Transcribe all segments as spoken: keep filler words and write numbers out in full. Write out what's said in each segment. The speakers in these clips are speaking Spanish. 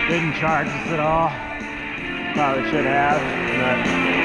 Didn't charge us at all. Probably should have, but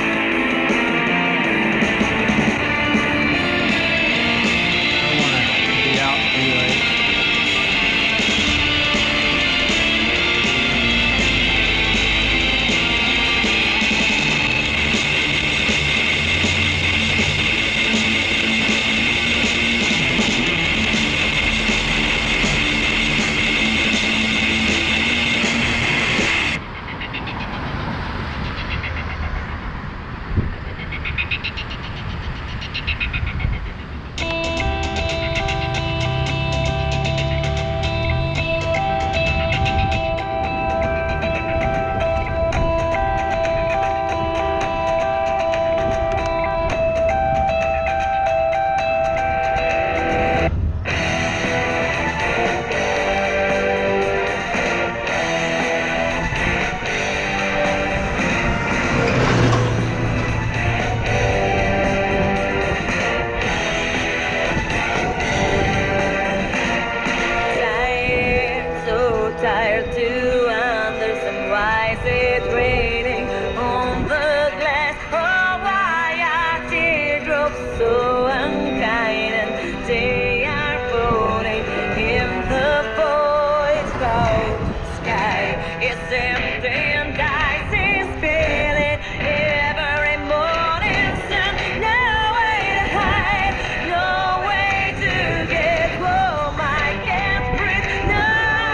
tired to understand why is it raining on the glass. Oh, why are teardrops so unkind and they are falling in the void cloud sky. It's empty and ice is spilling every morning sun. No way to hide, no way to get home. I can't breathe no.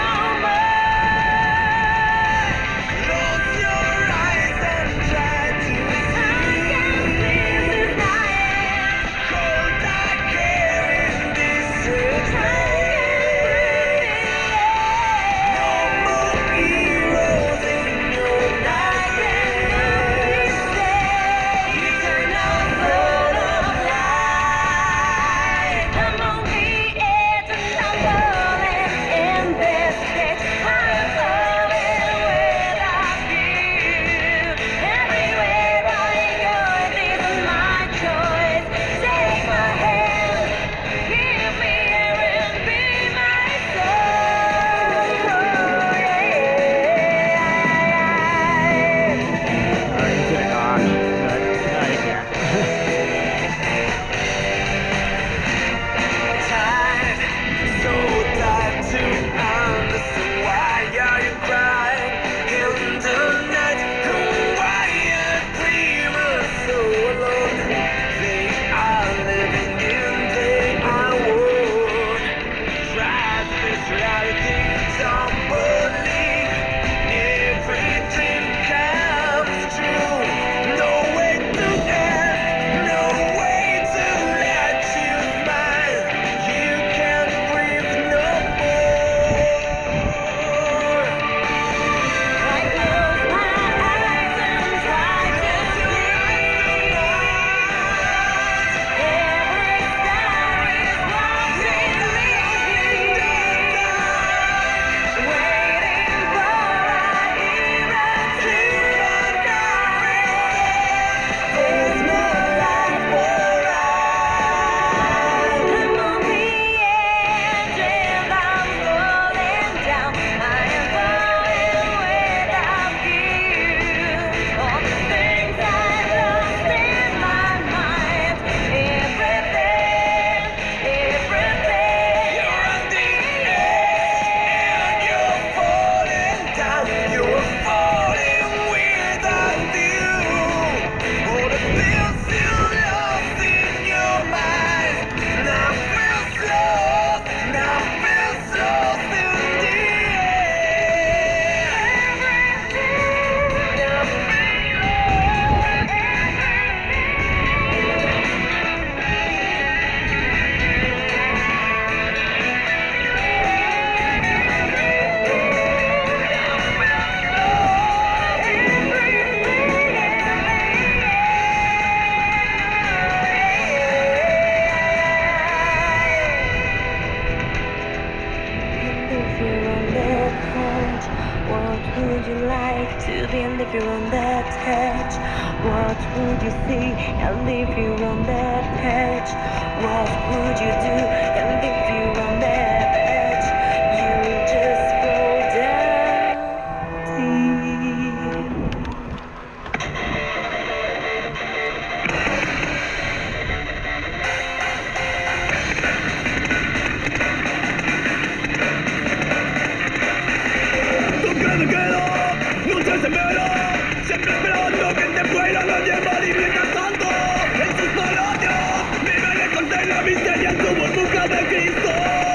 would you like to be and if you're on that edge? What would you see and if you're on that edge? What would you do and if you're on that edge? You just go down. desespero, siempre esperando que te fuera la llevar y mientras tanto, en sus palacios, vive y encontré la miseria en su burbuja de Cristo.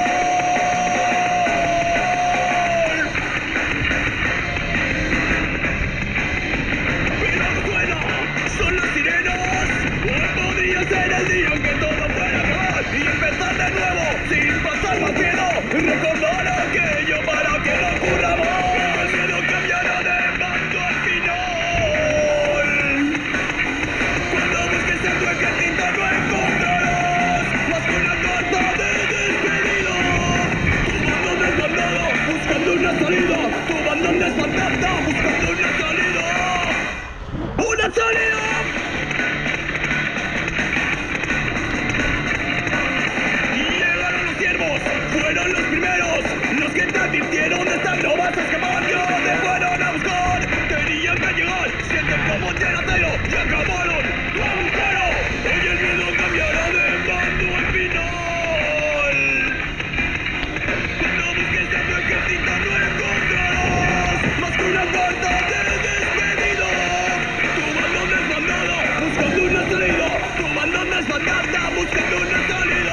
Ser el día en que todo fuera acabar y empezar de nuevo sin pasar más miedo, recordar aquello para que no ocurra más. El miedo cambiará de bando al final. Cuando busques en tu ejército no encontrarás más que una carta de despedida. Tu bando desbandado buscando una salida, tu bando desbandado buscando una salida, una salida. Fueron los primeros, los que te advirtieron de estar no vas a escapar. Yo te fueron a buscar, tenían que llegar, sienten como llenadero y acabaron tu agujero. Hoy el miedo cambiará de bando al final. Cuando busques a tu ejército no encontrarás más que una carta de despedida. Tu bando desbandada buscando una salida, tu bando desbandada buscando una salida.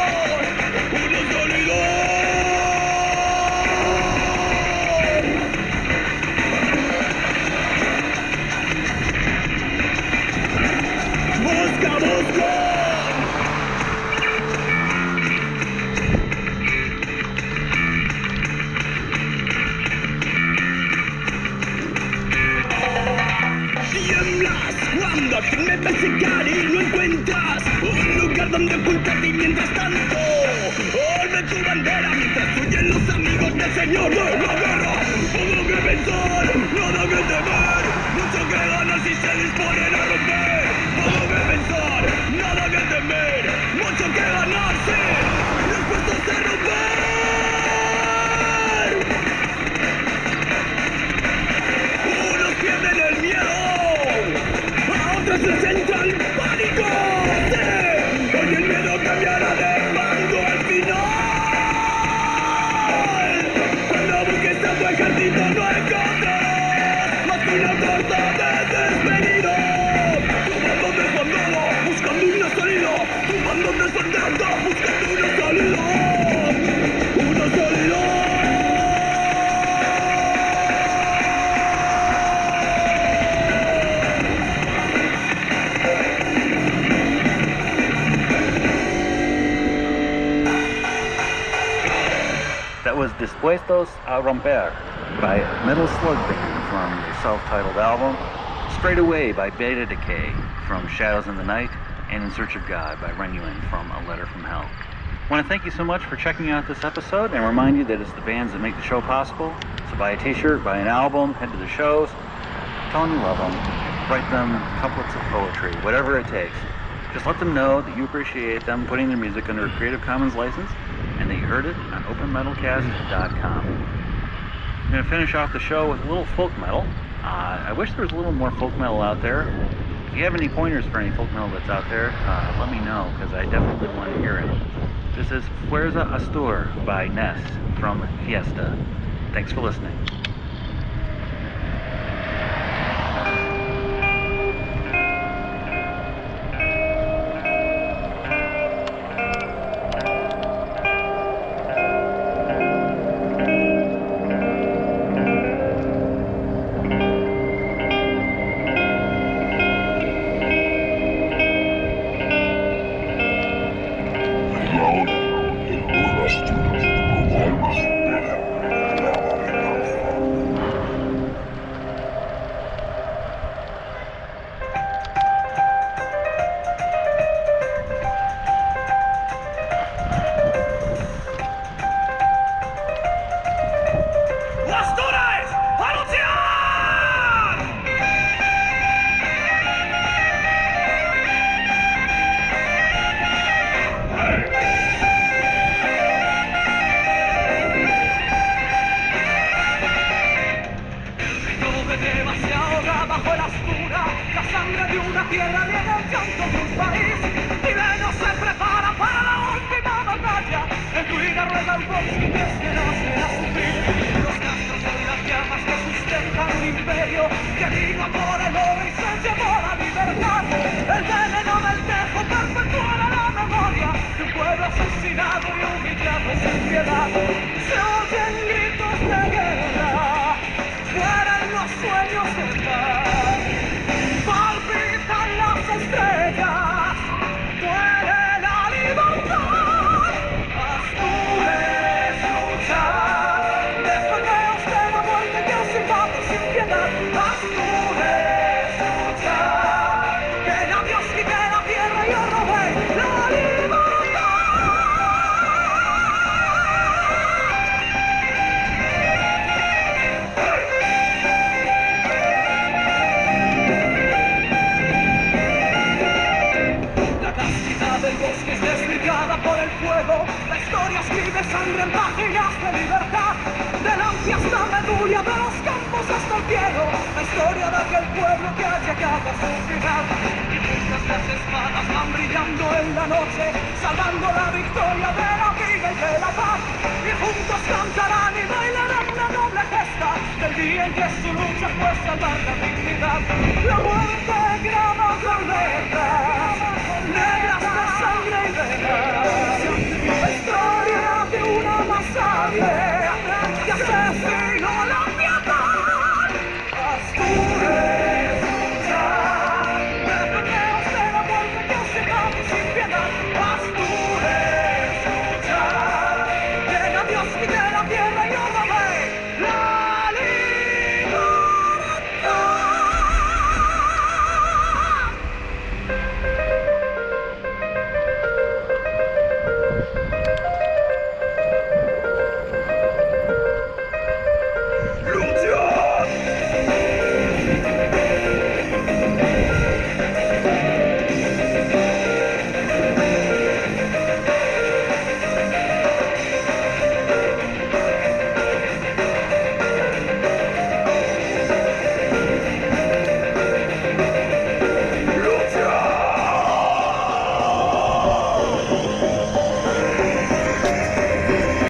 Cuando te metes a secar y no encuentras un lugar donde ocultarte y mientras tanto olve tu bandera mientras huyen los amigos del Señor de la guerra. Todo que pensar, nada que temer, mucho que ganar si se disponen a romper. Todo que pensar, nada que temer, mucho que ganarse, dispuestos a romper. Unos pierden el miedo, otros les entra el pánico. Sí, hoy el miedo cambiará de bando al final. Cuando busques a tu ejército no encontrarás más que una carta de despedida. Tu bando desbandado buscando una salida, tu bando desbandado buscando una salida, una salida. That was Dispuestos a Romper by Metal Slug Band from the self-titled album, Straight Away by Beta Decay from Shadows in the Night, and In Search of God by Renuin from A Letter from Hell. I want to thank you so much for checking out this episode and remind you that it's the bands that make the show possible. So buy a t-shirt, buy an album, head to the shows, tell them you love them, write them couplets of poetry, whatever it takes. Just let them know that you appreciate them putting their music under a Creative Commons license and that you heard it on open metal cast dot com. I'm going to finish off the show with a little folk metal. Uh, I wish there was a little more folk metal out there. If you have any pointers for any folk metal that's out there, uh, let me know, because I definitely want to hear it. This is Fuerza Astur by Ness from Fiesta. Thanks for listening. tierra viene el canto de un país. Chileno se prepara para la última batalla. En ruina rueda el bosque que nace a sufrir. Los castros son las llamas que sustentan un imperio. querido por el hombre y se llevó la libertad. El veneno del tejo perpetuará la memoria de un pueblo asesinado y humillado sin piedad. Se oyen gritos de guerra, mueren los sueños de paz, palpitan las estrellas, muere la libertad. Astures luchar, defendeos de la muerte que os invade sin piedad. Astures luchar, que la Dios quite la tierra y os robe la libertad. La castidad del bosque es desligada por el fuego. La historia escribe sangre en páginas de libertad. Del ansia hasta Medulla, de los campos hasta el cielo. La historia de aquel pueblo que ha llegado a su final. Y juntas las espadas van brillando en la noche, salvando la victoria de la vida y de la paz. Y juntos cantarán y bailarán una noble gesta del día en que su lucha fue salvar la dignidad. La muerte graba con letras